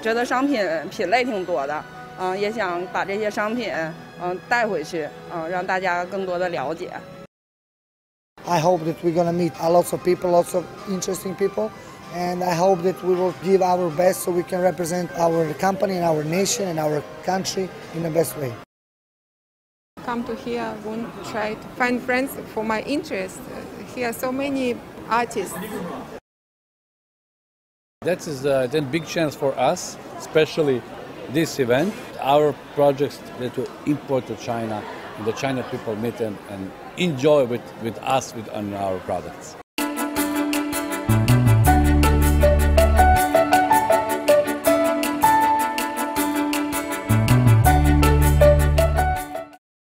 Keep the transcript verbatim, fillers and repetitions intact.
觉得商品品类挺多的，嗯，也想把这些商品嗯带回去，嗯，让大家更多的了解。 I hope that we're gonna meet a lots of people, lots of interesting people, and I hope that we will give our best so we can represent our company and our nation and our country in the best way. Come to here, want to try to find friends for my interest. Here are so many artists. That is a then big chance for us, especially this event. Our projects that we import to China, and the China people meet and, and enjoy with, with us with on our products.